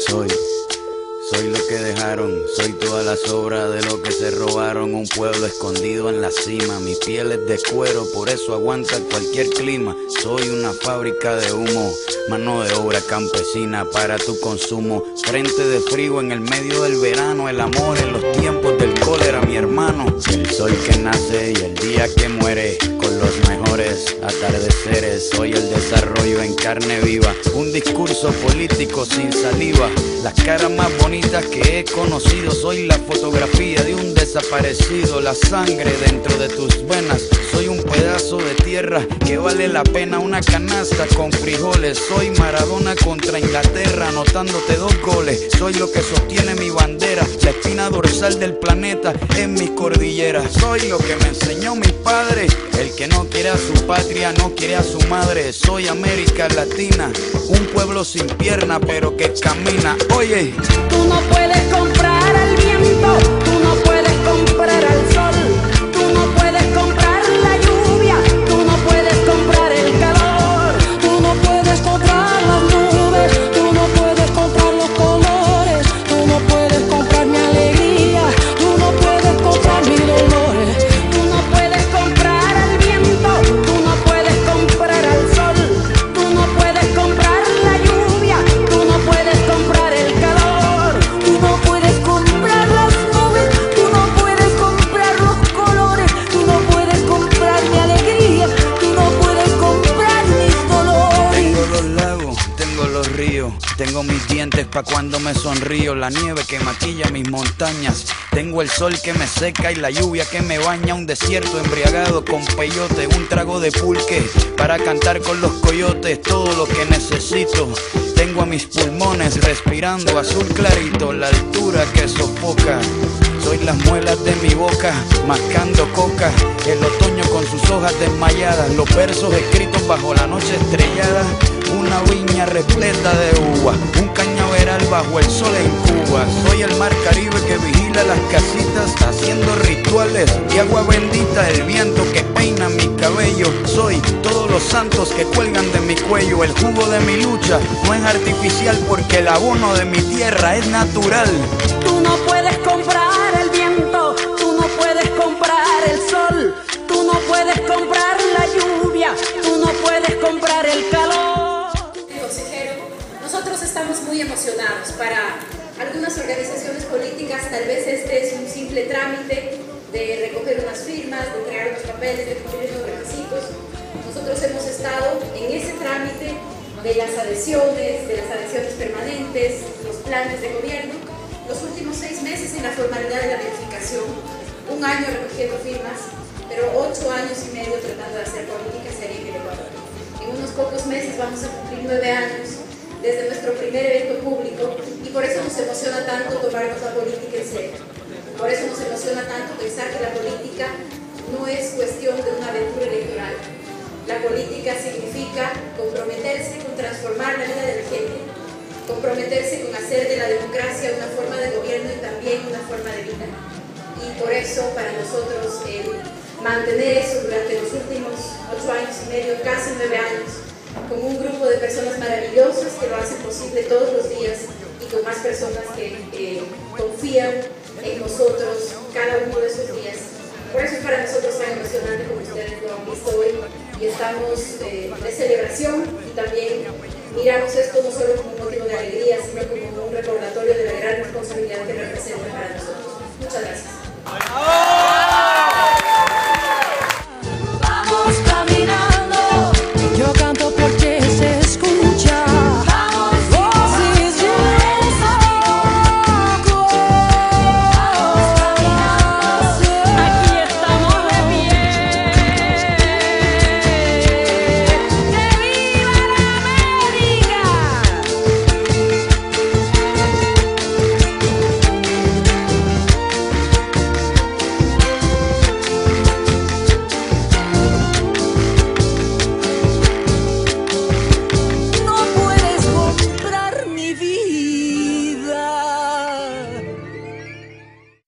Soy lo que dejaron, soy toda la sobra de lo que se robaron. Un pueblo escondido en la cima, mi piel es de cuero, por eso aguanta cualquier clima. Soy una fábrica de humo, mano de obra campesina para tu consumo. Frente de frío en el medio del verano, el amor en los tiempos del cólera, mi hermano. El sol que nace y el día que muere, con los mejores atardeceres. Soy el desarrollo en carne viva, un discurso político sin saliva. Las caras más bonitas que he conocido, soy la fotografía de un desaparecido. La sangre dentro de tus venas, soy un pedazo de tierra que vale la pena una canasta con frijoles. Soy Maradona contra Inglaterra, anotándote 2 goles. Soy lo que sostiene mi bandera, la espina dorsal del planeta en mis cordilleras. Soy lo que me enseñó mi padre, el que no quiere a su patria no quiere a su madre. Soy América Latina, un pueblo sin pierna pero que camina. Oye, tú no puedes comprar al viento, tú no puedes comprar al sol, tú no puedes comprar la lluvia, tú no puedes comprar el calor, tú no puedes comprar las nubes, tú no puedes comprar los colores, tú no puedes comprar mi alegría, tú no puedes comprar mis dolores, tú no puedes comprar al viento, tú no puedes comprar al sol, tú no puedes comprar la lluvia, tú no puedes comprar el calor, tú no puedes comprar las nubes, tú no puedes comprar los colores, tú no puedes comprar mi alegría, tú no puedes comprar mis dolores. tengo los lagos, tengo los ríos, tengo mis dientes pa' cuando me sonrío, la nieve que maquilla mis montañas, tengo el sol que me seca y la lluvia que me baña, un desierto embriagado con peyote, un trago de pulque para cantar con los coyotes, todo lo que necesito. Tengo a mis pulmones respirando azul clarito, la altura que sofoca. Soy las muelas de mi boca, mascando coca, el otoño con sus hojas desmayadas, los versos escritos bajo la noche estrellada, una viña repleta de uva, un cañaveral bajo el sol en Cuba. Soy el mar Caribe que vigila las casitas, haciendo rituales y agua bendita, el viento que peina mi cabello. Soy todos los santos que cuelgan de mi cuello, el jugo de mi lucha no es artificial porque el abono de mi tierra es natural. Tú no puedes comprar el viento, tú no puedes comprar el sol, tú no puedes comprar la lluvia, tú no puedes comprar el calor. Consejero, nosotros estamos muy emocionados. Para algunas organizaciones políticas tal vez este es un simple trámite de recoger unas firmas, de entregar unos papeles, de cumplir unos requisitos. Nosotros hemos estado en ese trámite de las adhesiones permanentes, los planes de gobierno, los últimos 6 meses en la formalidad de la verificación, 1 año recogiendo firmas, pero 8 años y medio tratando de hacer política seria en el Ecuador. En unos pocos meses vamos a cumplir 9 años desde nuestro primer evento público y por eso nos emociona tanto tomarnos la política en serio. Por eso nos emociona tanto pensar que la política no es cuestión de una aventura electoral. La política significa comprometerse con transformar la vida de la gente, comprometerse con hacer de la democracia una forma de gobierno y también una forma de vida. Y por eso para nosotros mantener eso durante los últimos 8 años y medio, casi 9 años, con un grupo de personas maravillosas que lo hacen posible todos los días y con más personas que confían en nosotros cada uno de esos días. Por eso es para nosotros tan emocionante como ustedes lo han visto hoy y estamos de celebración y también miramos esto no solo como un motivo de alegría, sino como un recordatorio de la gran responsabilidad que representa para nosotros. Muchas gracias.